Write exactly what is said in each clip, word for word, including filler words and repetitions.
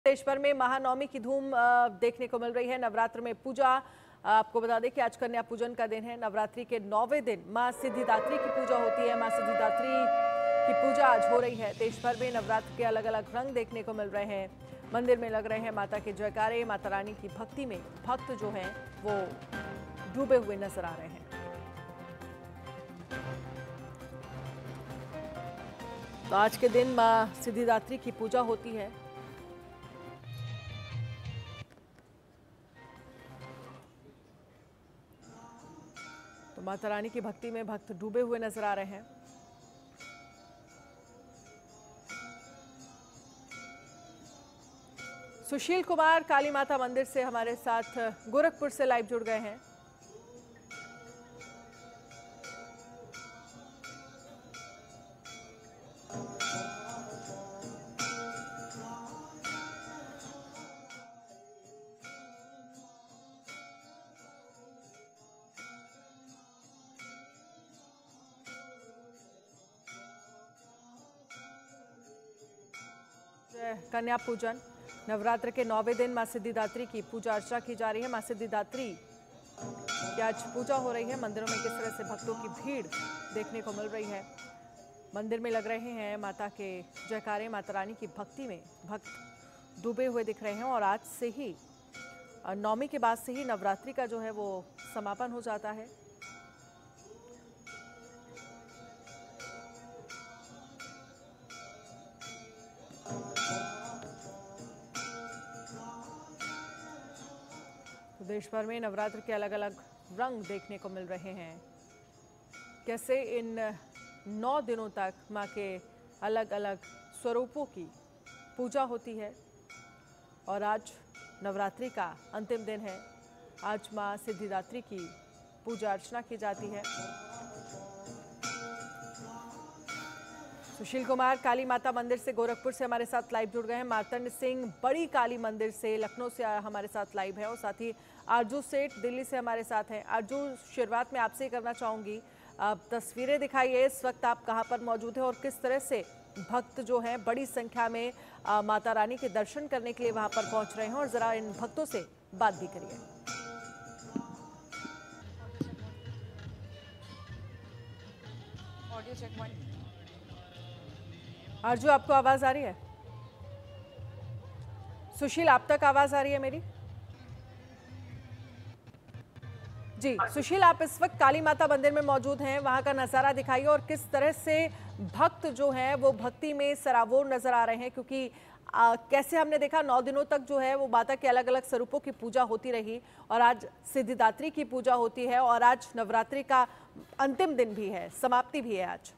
देश भर में महानवमी की धूम देखने को मिल रही है। नवरात्र में पूजा, आपको बता दें कि आज कन्या पूजन का दिन है। नवरात्रि के नौवें दिन मां सिद्धिदात्री की पूजा होती है। मां सिद्धिदात्री की पूजा आज हो रही है। देश भर में नवरात्र के अलग अलग रंग देखने को मिल रहे हैं। मंदिर में लग रहे हैं माता के जयकारे। माता रानी की भक्ति में भक्त जो हैं वो डूबे हुए नजर आ रहे हैं। तो आज के दिन मां सिद्धिदात्री की पूजा होती है। तो माता रानी की भक्ति में भक्त डूबे हुए नजर आ रहे हैं। सुशील कुमार काली माता मंदिर से हमारे साथ गोरखपुर से लाइव जुड़ गए हैं। कन्या पूजन, नवरात्र के नौवें दिन मां सिद्धिदात्री की पूजा अर्चना की जा रही है। मां सिद्धिदात्री की आज पूजा हो रही है। मंदिरों में किस तरह से भक्तों की भीड़ देखने को मिल रही है। मंदिर में लग रहे हैं माता के जयकारे। माता रानी की भक्ति में भक्त डूबे हुए दिख रहे हैं। और आज से ही नौमी के बाद से ही नवरात्रि का जो है वो समापन हो जाता है। देश भर में नवरात्र के अलग अलग रंग देखने को मिल रहे हैं। कैसे इन नौ दिनों तक मां के अलग अलग स्वरूपों की पूजा होती है। और आज नवरात्रि का अंतिम दिन है। आज मां सिद्धिदात्री की पूजा अर्चना की जाती है। सुशील कुमार काली माता मंदिर से गोरखपुर से हमारे साथ लाइव जुड़ गए हैं। मार्तंड सिंह बड़ी काली मंदिर से लखनऊ से हमारे साथ लाइव है। और साथ ही आरजू सेठ दिल्ली से हमारे साथ हैं। आरजू, शुरुआत में आपसे ही करना चाहूंगी, आप तस्वीरें दिखाइए, इस वक्त आप कहां पर मौजूद हैं और किस तरह से भक्त जो हैं बड़ी संख्या में आ, माता रानी के दर्शन करने के लिए वहां पर पहुंच रहे हैं। और जरा इन भक्तों से बात भी करिए। Audio check one. आरजू, आपको आवाज आ रही है? सुशील, आप तक आवाज आ रही है मेरी? जी सुशील, आप इस वक्त काली माता मंदिर में मौजूद हैं। वहां का नजारा दिखाइए और किस तरह से भक्त जो हैं वो भक्ति में सराबोर नजर आ रहे हैं। क्योंकि आ, कैसे हमने देखा नौ दिनों तक जो है वो माता के अलग अलग स्वरूपों की पूजा होती रही। और आज सिद्धिदात्री की पूजा होती है। और आज नवरात्रि का अंतिम दिन भी है, समाप्ति भी है आज।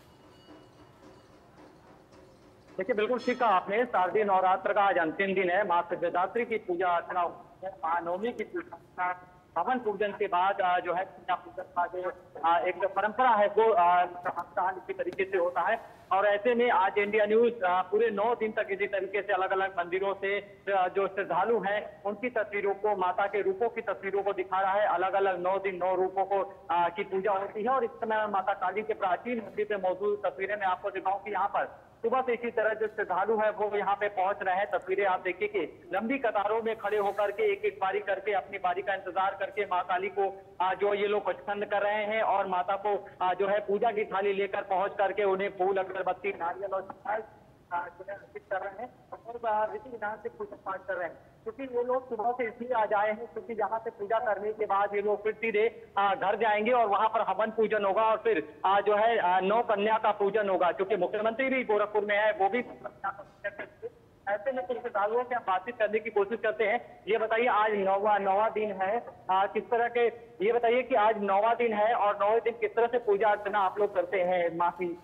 देखिए, बिल्कुल ठीक कहा आपने। शारदीय नवरात्र का आज अंतिम दिन है। मां सिद्धिदात्री की पूजा अर्चना, महानवमी की पूजा, हवन पूजन के बाद जो है कन्या पूजन का जो एक परंपरा है वो इसी तरीके से होता है। और ऐसे में आज इंडिया न्यूज पूरे नौ दिन तक इसी तरीके से अलग अलग मंदिरों से जो श्रद्धालु हैं उनकी तस्वीरों को, माता के रूपों की तस्वीरों को दिखा रहा है। अलग अलग नौ दिन नौ रूपों को आ, की पूजा होती है। और इस समय माता काली के प्राचीन मंदिर पे मौजूद तस्वीरें मैं आपको दिखाऊं कि यहाँ पर सुबह से इसी तरह जो श्रद्धालु है वो यहाँ पे पहुंच रहे हैं। तस्वीरें आप देखिए कि लंबी कतारों में खड़े होकर के एक एक बारी करके अपनी बारी का इंतजार करके मां काली को जो ये लोग पसंद कर रहे हैं। और माता को जो है पूजा की थाली लेकर पहुंच करके उन्हें फूल, अगरबत्ती, नारियल और अर्पित कर रहे हैं और रीति विधान से पूजा पाठ कर रहे हैं। क्योंकि ये लोग सुबह से इसलिए आ जाए हैं क्योंकि यहाँ पे पूजा करने के बाद ये लोग फिर सीधे घर जाएंगे और वहां पर हवन पूजन होगा। और फिर जो है नौ कन्या का पूजन होगा। क्योंकि मुख्यमंत्री भी गोरखपुर में है, वो भी ऐसे में कुछ श्रद्धालुओं से हम बातचीत करने की कोशिश करते हैं। ये बताइए, आज नौवा नौवा दिन है, आ, किस तरह के, ये बताइए कि आज नौवा दिन है और नौवे दिन किस तरह से पूजा अर्चना आप लोग करते हैं मां की?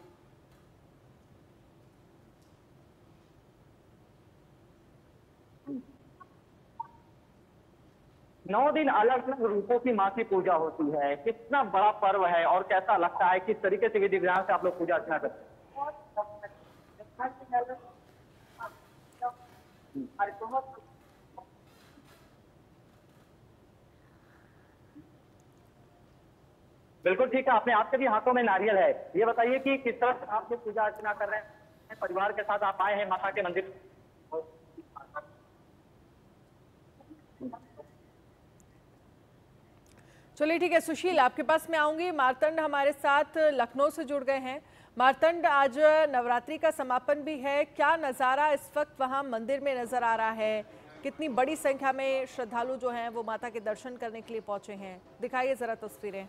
नौ दिन अलग अलग रूपों की मां की पूजा होती है। कितना बड़ा पर्व है और कैसा लगता है, किस तरीके से विधि विधान से आप लोग पूजा अर्चना करते हैं? बिल्कुल ठीक है आपने, आपके भी हाथों में नारियल है। ये बताइए कि किस तरह से आप लोग पूजा अर्चना कर रहे हैं, परिवार के साथ आप आए हैं माता के मंदिर? चलिए ठीक है सुशील, आपके पास मैं आऊंगी। मार्तंड हमारे साथ लखनऊ से जुड़ गए हैं। मार्तंड, आज नवरात्रि का समापन भी है, क्या नज़ारा इस वक्त वहां मंदिर में नजर आ रहा है? कितनी बड़ी संख्या में श्रद्धालु जो हैं वो माता के दर्शन करने के लिए पहुंचे हैं, दिखाइए जरा तस्वीरें।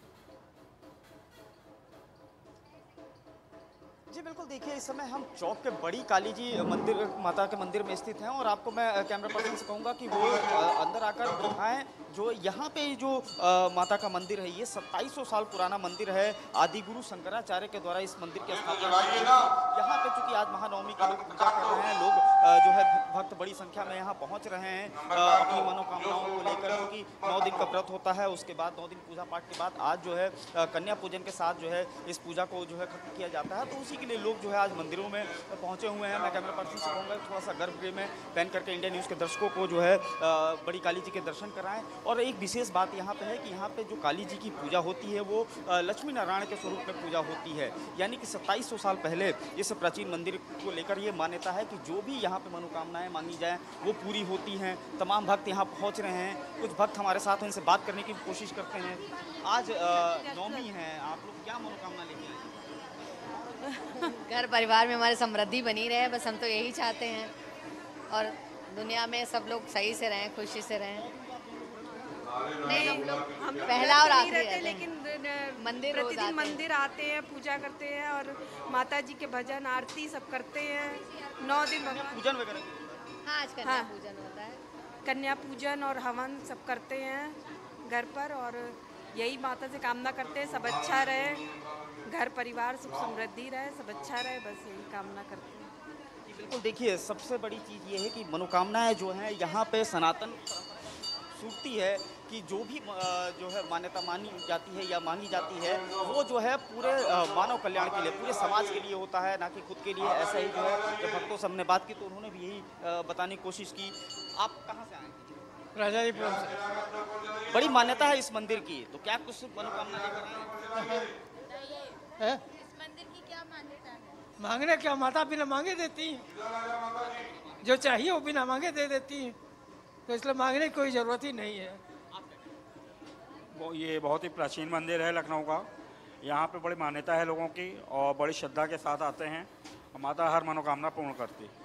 जी बिल्कुल, देखिए इस समय हम चौक के बड़ी काली जी मंदिर माता के मंदिर में स्थित हैं और आपको मैं कैमरा पर्सन से कहूँगा कि वो अंदर आकर दिखाएं। जो यहाँ पे जो आ, माता का मंदिर है, ये सत्ताईस सौ साल पुराना मंदिर है। आदि गुरु शंकराचार्य के द्वारा इस मंदिर की स्थापना की गई। यहाँ पे चूंकि आज महानवमी की लोग पूजा कर रहे हैं, लोग आ, जो है भक्त बड़ी संख्या में यहाँ पहुँच रहे हैं आ, अपनी मनोकामनाओं को लेकर, क्योंकि नौ दिन का व्रत होता है। उसके बाद नौ दिन पूजा पाठ के बाद आज जो है कन्या पूजन के साथ जो है इस पूजा को जो है खत्म किया जाता है। तो उसी के लिए लोग जो है आज मंदिरों में पहुंचे हुए हैं। मैं कैमरा पर्सन से कहूँगा थोड़ा सा गर्भगृह में पहन करके इंडिया न्यूज़ के दर्शकों को जो है बड़ी काली जी के दर्शन कराएं। और एक विशेष बात यहाँ पे है कि यहाँ पे जो काली जी की पूजा होती है वो लक्ष्मी नारायण के स्वरूप में पूजा होती है। यानी कि सत्ताईस सौ साल पहले इस प्राचीन मंदिर को लेकर ये मान्यता है कि जो भी यहाँ पे मनोकामनाएं मांगी जाए वो पूरी होती हैं। तमाम भक्त यहाँ पहुँच रहे हैं। कुछ भक्त हमारे साथ हैं, इनसे बात करने की कोशिश करते हैं। आज नवमी है, आप लोग क्या मनोकामना लेके आए? घर परिवार में हमारे समृद्धि बनी रहे, बस हम तो यही चाहते हैं। और दुनिया में सब लोग सही से रहें, खुशी से रहें। नहीं, हम लोग हम पहला और आखिरी रहते हैं, लेकिन मंदिर प्रतिदिन मंदिर आते हैं, पूजा करते हैं और माता जी के भजन आरती सब करते हैं। नौ दिन पूजन वगैरह। हाँ, आज कन्या पूजन होता है। कन्या पूजन और हवन सब करते हैं घर पर, और यही माता से कामना करते हैं सब अच्छा रहे, घर परिवार सुख समृद्धि रहे, सब अच्छा रहे, बस यही कामना करते हैं। बिल्कुल, देखिए सबसे बड़ी चीज़ ये है कि मनोकामनाएं जो हैं यहाँ पे सनातन सूखती है कि जो भी जो है मान्यता मानी जाती है या मांगी जाती है वो जो है पूरे मानव कल्याण के लिए, पूरे समाज के लिए होता है, ना कि खुद के लिए। ऐसा ही जो है जब भक्तों से हमने बात की तो उन्होंने भी यही बताने की कोशिश की। आप कहाँ से आए? राजाजीपुरम से। बड़ी मान्यता है इस मंदिर की, तो क्या कुछ मनोकामना लेकर आए? इस मंदिर की क्या मान्यता है? मांगने क्या, माता बिना मांगे देती हैं, जो चाहिए वो बिना मांगे दे देती हैं, तो इसलिए मांगने की कोई ज़रूरत ही नहीं है। वो ये बहुत ही प्राचीन मंदिर है लखनऊ का। यहाँ पे बड़ी मान्यता है लोगों की और बड़ी श्रद्धा के साथ आते हैं। माता हर मनोकामना पूर्ण करती है।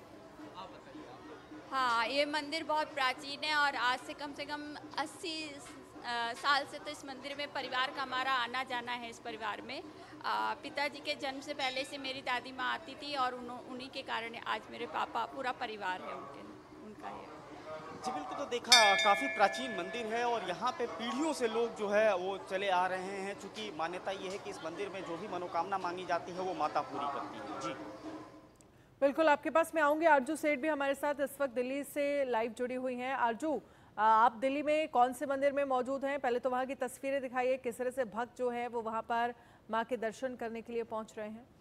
हाँ, ये मंदिर बहुत प्राचीन है और आज से कम से कम अस्सी साल से तो इस मंदिर में परिवार का हमारा आना जाना है। इस परिवार में आ, पिताजी के जन्म से पहले से मेरी दादी माँ आती थी और उन्हीं के कारण आज मेरे पापा, पूरा परिवार है उनके उनका है। जी बिल्कुल, तो देखा काफ़ी प्राचीन मंदिर है और यहाँ पे पीढ़ियों से लोग जो है वो चले आ रहे हैं। चूँकि मान्यता ये है कि इस मंदिर में जो भी मनोकामना मांगी जाती है वो माता पूरी करती है। जी बिल्कुल, आपके पास मैं आऊंगी। आरजू सेठ भी हमारे साथ इस वक्त दिल्ली से लाइव जुड़ी हुई हैं। आरजू, आप दिल्ली में कौन से मंदिर में मौजूद हैं? पहले तो वहाँ की तस्वीरें दिखाइए, किस तरह से भक्त जो है वो वहाँ पर माँ के दर्शन करने के लिए पहुँच रहे हैं।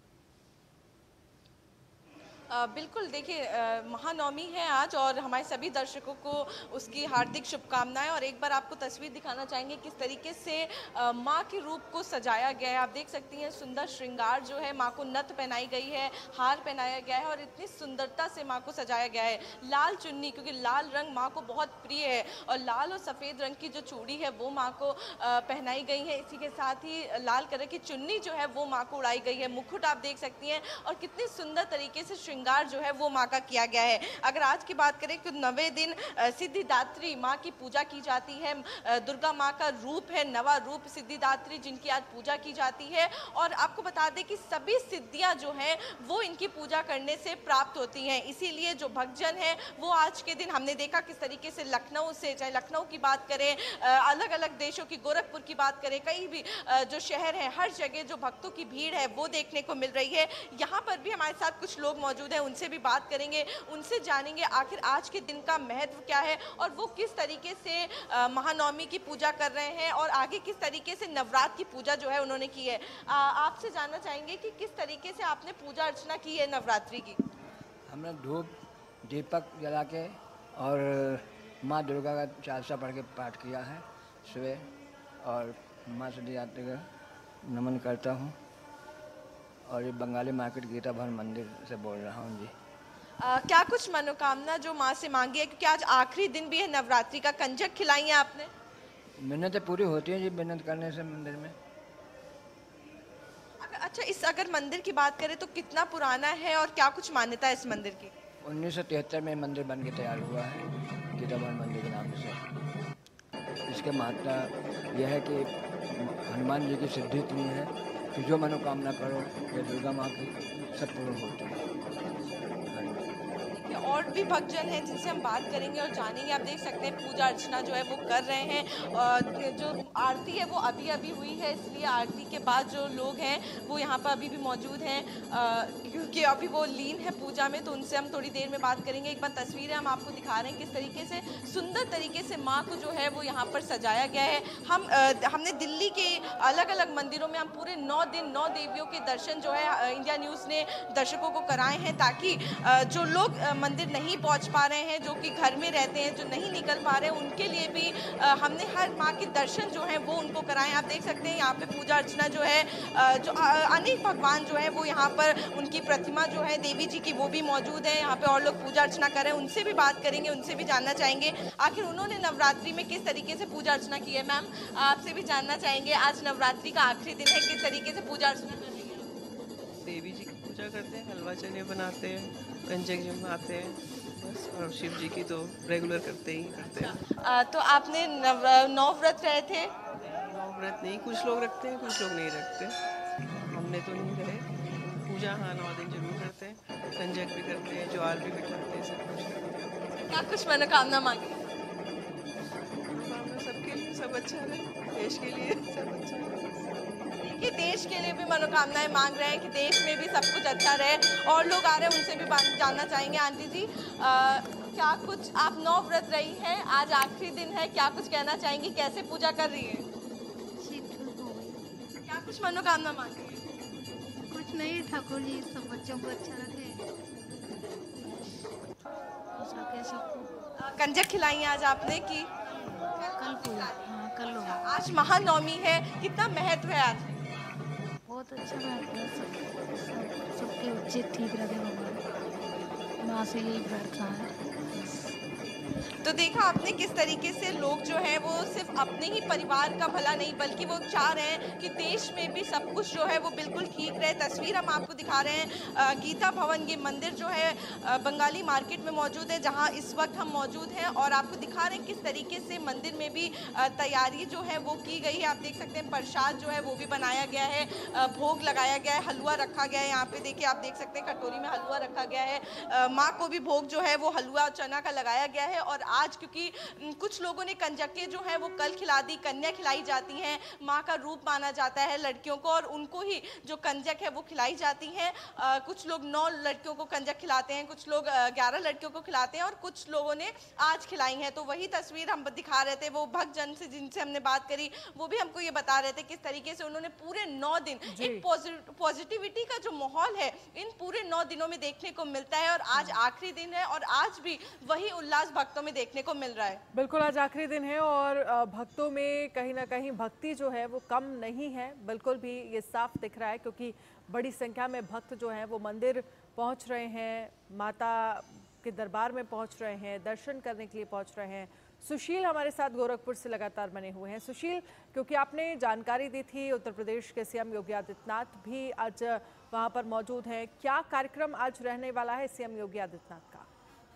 आ, बिल्कुल, देखिए महानवमी है आज और हमारे सभी दर्शकों को उसकी हार्दिक शुभकामनाएं। और एक बार आपको तस्वीर दिखाना चाहेंगे किस तरीके से माँ के रूप को सजाया गया है। आप देख सकती हैं सुंदर श्रृंगार जो है, माँ को नथ पहनाई गई है, हार पहनाया गया है और इतनी सुंदरता से माँ को सजाया गया है। लाल चुन्नी, क्योंकि लाल रंग माँ को बहुत प्रिय है, और लाल और सफ़ेद रंग की जो चूड़ी है वो माँ को पहनाई गई है। इसी के साथ ही लाल कलर की चुन्नी जो है वो माँ को उड़ाई गई है। मुकुट आप देख सकती हैं और कितनी सुंदर तरीके से श्रृंगार जो है वो माँ का किया गया है। अगर आज की बात करें तो नवे दिन सिद्धिदात्री माँ की पूजा की जाती है। दुर्गा माँ का रूप है, नवा रूप सिद्धिदात्री, जिनकी आज पूजा की जाती है। और आपको बता दें कि सभी सिद्धियाँ जो हैं वो इनकी पूजा करने से प्राप्त होती हैं। इसीलिए जो भक्तजन है वो आज के दिन हमने देखा किस तरीके से लखनऊ से, चाहे लखनऊ की बात करें, अलग अलग देशों की, गोरखपुर की बात करें, कई भी जो शहर है, हर जगह जो भक्तों की भीड़ है वो देखने को मिल रही है। यहाँ पर भी हमारे साथ कुछ लोग मौजूद हैं, उनसे भी बात करेंगे, उनसे जानेंगे आखिर आज के दिन का महत्व क्या है और वो किस तरीके से महानवमी की पूजा कर रहे हैं और आगे किस तरीके से नवरात्र की पूजा जो है उन्होंने की है। आपसे जानना चाहेंगे कि किस तरीके से आपने पूजा अर्चना की है नवरात्रि की। हमने धूप दीपक जला के और माँ दुर्गा का चालीसा पढ़ के पाठ किया है सुबह, और माँ सिद्धिदात्री का नमन करता हूँ। और ये बंगाली मार्केट गीता भवन मंदिर से बोल रहा हूँ जी। आ, क्या कुछ मनोकामना जो माँ से मांगी है, क्योंकि आज आखिरी दिन भी है नवरात्रि का, कंजक खिलाई है आपने? मिन्नतें पूरी होती हैं जी मिन्नत करने से मंदिर में। अच्छा, इस अगर मंदिर की बात करें तो कितना पुराना है और क्या कुछ मान्यता है इस मंदिर की? उन्नीस सौ तिहत्तर में मंदिर बन के तैयार हुआ है, गीता भवन मंदिर के नाम से। इसके महत्ता यह है कि हनुमान जी की सिद्धि इतनी है कि जो मनोकामना करो या दुर्गा माँ की सब पूर्ण होती है। और भी भक्तजन हैं जिनसे हम बात करेंगे और जानेंगे। आप देख सकते हैं पूजा अर्चना जो है वो कर रहे हैं। और जो आरती है वो अभी अभी हुई है, इसलिए आरती के बाद जो लोग हैं वो यहाँ पर अभी भी मौजूद हैं, क्योंकि अभी वो लीन है पूजा में, तो उनसे हम थोड़ी देर में बात करेंगे। एक बार तस्वीरें हम आपको दिखा रहे हैं किस तरीके से सुंदर तरीके से माँ को जो है वो यहाँ पर सजाया गया है। हम हमने दिल्ली के अलग अलग मंदिरों में हम पूरे नौ दिन नौ देवियों के दर्शन जो है इंडिया न्यूज़ ने दर्शकों को कराए हैं, ताकि जो लोग मंदिर नहीं पहुंच पा रहे हैं, जो कि घर में रहते हैं, जो नहीं निकल पा रहे हैं, उनके लिए भी हमने हर माँ के दर्शन जो हैं वो उनको कराएं। आप देख सकते हैं यहाँ पे पूजा अर्चना जो है, जो अनेक भगवान जो है वो यहाँ पर उनकी प्रतिमा जो है देवी जी की वो भी मौजूद है। यहाँ पे और लोग पूजा अर्चना कर रहे हैं, उनसे भी बात करेंगे, उनसे भी जानना चाहेंगे आखिर उन्होंने नवरात्रि में किस तरीके से पूजा अर्चना की है। मैम, आपसे भी जानना चाहेंगे, आज नवरात्रि का आखिरी दिन है, किस तरीके से पूजा अर्चना कर रही है? देवी जी की पूजा करते हैं, हलवा चने बनाते हैं, कंजक जमाते हैं बस, और शिव जी की तो रेगुलर करते ही करते हैं। आ, तो आपने नव, नौ व्रत रहे थे? नौ व्रत नहीं, कुछ लोग रखते हैं, कुछ लोग नहीं रखते, हमने तो नहीं रहे। पूजा हाँ नौ दिन जरूर करते हैं, कंजक भी करते हैं, ज्वार भी बिठाते हैं, सब कुछ करते हैं। क्या कुछ मनोकामना मांगी? मनोकामना सबके लिए, सब अच्छा रहे, देश के लिए सब अच्छा रहे। कि देश के लिए भी मनोकामनाएं मांग रहे हैं कि देश में भी सब कुछ अच्छा रहे। और लोग आ रहे हैं, उनसे भी जानना चाहेंगे। आंटी जी, आ, क्या कुछ आप नौ व्रत रही हैं, आज आखिरी दिन है, क्या कुछ कहना चाहेंगी, कैसे पूजा कर रही है? क्या कुछ मनोकामना मांग रही है? कुछ नहीं, ठाकुर जी सब बच्चों को अच्छा रखे। कंजक खिलाई आज आपने की? कल पूजा, हाँ कल होगा। आज महानवमी है, कितना महत्व है आज? बहुत अच्छा महत्व है, सब, सब, सबके उचित ठीक रखे भगवान, माँ से यही प्रार्थना है। तो देखा आपने किस तरीके से लोग जो हैं वो सिर्फ अपने ही परिवार का भला नहीं, बल्कि वो चाह रहे हैं कि देश में भी सब कुछ जो है वो बिल्कुल ठीक रहे। तस्वीर हम आपको दिखा रहे हैं गीता भवन, ये मंदिर जो है बंगाली मार्केट में मौजूद है, जहां इस वक्त हम मौजूद हैं, और आपको दिखा रहे हैं किस तरीके से मंदिर में भी तैयारी जो है वो की गई है। आप देख सकते हैं प्रसाद जो है वो भी बनाया गया है, भोग लगाया गया है, हलवा रखा गया है। यहाँ पे देखिए आप देख सकते हैं कटोरी में हलवा रखा गया है, माँ को भी भोग जो है वो हलवा चना का लगाया गया है। और आज क्योंकि कुछ लोगों ने कंजकें जो है वो कल खिला दी, कन्या खिलाई जाती हैं, माँ का रूप माना जाता है लड़कियों को, और उनको ही जो कंजक है वो खिलाई जाती हैं। कुछ लोग नौ लड़कियों को कंजक खिलाते हैं, कुछ लोग ग्यारह लड़कियों को खिलाते हैं, और कुछ लोगों ने आज खिलाई हैं। तो वही तस्वीर हम दिखा रहे थे, वो भक्तजन से जिनसे हमने बात करी वो भी हमको ये बता रहे थे किस तरीके से उन्होंने पूरे नौ दिन एक पॉजिटिविटी का जो माहौल है इन पूरे नौ दिनों में देखने को मिलता है। और आज आखिरी दिन है और आज भी वही उल्लास भक्तों में देखने को मिल रहा है। बिल्कुल, आज आखिरी दिन है और भक्तों में कहीं ना कहीं भक्ति जो है वो कम नहीं है, बिल्कुल भी ये साफ दिख रहा है, क्योंकि बड़ी संख्या में भक्त जो हैं वो मंदिर पहुंच रहे हैं, माता के दरबार में पहुंच रहे हैं, दर्शन करने के लिए पहुंच रहे हैं। सुशील हमारे साथ गोरखपुर से लगातार बने हुए हैं। सुशील, क्योंकि आपने जानकारी दी थी उत्तर प्रदेश के सीएम योगी आदित्यनाथ भी आज वहां पर मौजूद हैं, क्या कार्यक्रम आज रहने वाला है सीएम योगी आदित्यनाथ का?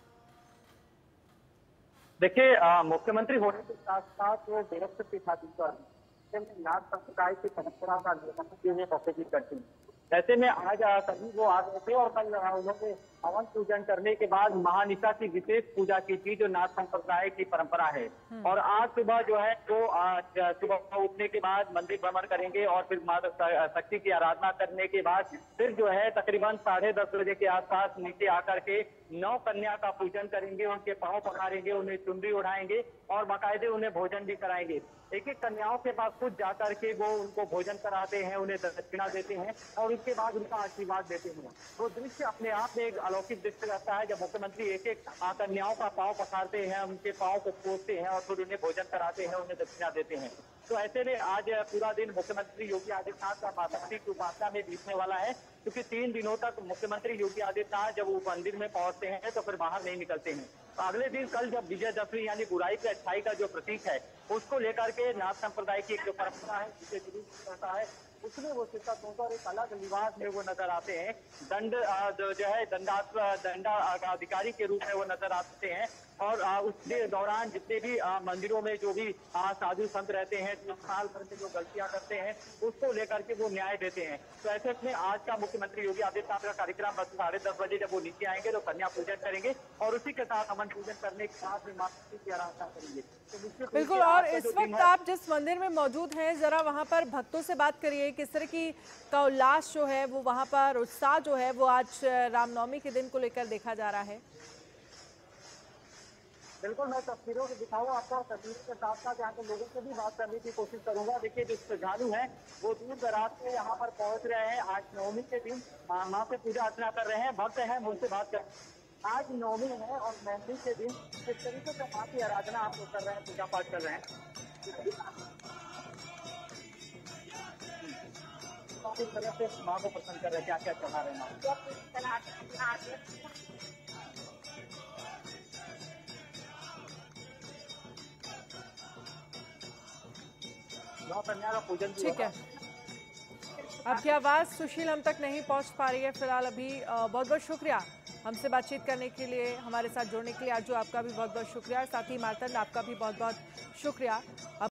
देखिए, मुख्यमंत्री होने के साथ साथ वो गोरखपुर पीठाधीश्वर नाथ संप्रदाय की परंपरा का निर्वहन करती है। ऐसे में आज सभी वो आ गए थे और कल उन्होंने हवन पूजन करने के बाद महानिशा की विशेष पूजा की थी, जो नाथ संप्रदाय की परंपरा है। और आज सुबह जो है वो सुबह उठने के बाद मंदिर भ्रमण करेंगे और फिर माता शक्ति की आराधना करने के बाद फिर जो है तकरीबन साढ़े दस बजे के आसपास नीचे आकर के नौ कन्या का पूजन करेंगे, उनके पांव पखारेंगे, उन्हें चुनरी उड़ाएंगे और बाकायदे उन्हें भोजन भी कराएंगे। एक एक कन्याओं के पास खुद जाकर के वो उनको भोजन कराते हैं, उन्हें दक्षिणा देते हैं और उसके बाद उनका आशीर्वाद देते हैं। वो दृश्य अपने आप में एक अलौकिक दृश्य रहता है, जब मुख्यमंत्री एक एक कन्याओं का पांव पखारते हैं, उनके पांव को पोंछते हैं और फिर उन्हें भोजन कराते हैं, उन्हें दक्षिणा देते हैं। तो ऐसे में आज पूरा दिन मुख्यमंत्री योगी आदित्यनाथ का माता शक्ति की उपासना में बीतने वाला है, क्योंकि तीन दिनों तक मुख्यमंत्री योगी आदित्यनाथ जब वो मंदिर में पहुंचते हैं तो फिर बाहर नहीं निकलते हैं। अगले दिन कल जब विजयदशमी यानी बुराई पे अच्छाई का जो प्रतीक है उसको लेकर के नाथ संप्रदाय की एक जो परंपरा है जिसे जुलूस होता है उसमें वो शिक्षक होकर एक अलग लिबास में वो नजर आते हैं। दंड जो है दंडा दंडा अधिकारी के रूप में वो नजर आते हैं और उसके दौरान जितने भी मंदिरों में जो भी साधु संत रहते हैं जो साल भर में जो गलतियां करते हैं उसको लेकर के वो न्याय देते हैं। तो ऐसे में आज का मुख्यमंत्री योगी आदित्यनाथ का कार्यक्रम बस साढ़े दस बजे जब वो नीचे आएंगे तो कन्या पूजन करेंगे और उसी के साथ हवन पूजन करने के साथ ही माता की आराधना करेंगे। तो बिल्कुल, और इस वक्त आप जिस मंदिर में मौजूद हैं जरा वहां पर भक्तों से बात करिए, किस तरह की का उल्लास जो है वो वहां पर उत्साह जो है वो आज रामनवमी के दिन को लेकर देखा जा रहा है। बिल्कुल, मैं तस्वीरों से दिखाऊंगा आपको, तस्वीरों के साथ साथ यहाँ के लोगों से भी बात करने की कोशिश करूंगा। देखिए जो श्रद्धालु हैं वो दूर दराज से यहाँ पर पहुंच रहे हैं। आज नवमी के दिन माँ से पूजा अर्चना कर रहे हैं। भक्त हैं, मुझसे बात कर, आज नवमी है और नवमी के दिन किस तरीके से माँ की आराधना आप लोग कर रहे हैं, पूजा पाठ कर रहे हैं, किस तरह से माँ को पसंद कर रहे हैं, क्या क्या चढ़ा रहे हैं माँ? ठीक है, आपकी आवाज़ सुशील हम तक नहीं पहुंच पा रही है फिलहाल अभी। बहुत बहुत शुक्रिया हमसे बातचीत करने के लिए, हमारे साथ जुड़ने के लिए। आज जो आपका भी बहुत बहुत शुक्रिया, साथ ही मार्तंड आपका भी बहुत बहुत शुक्रिया।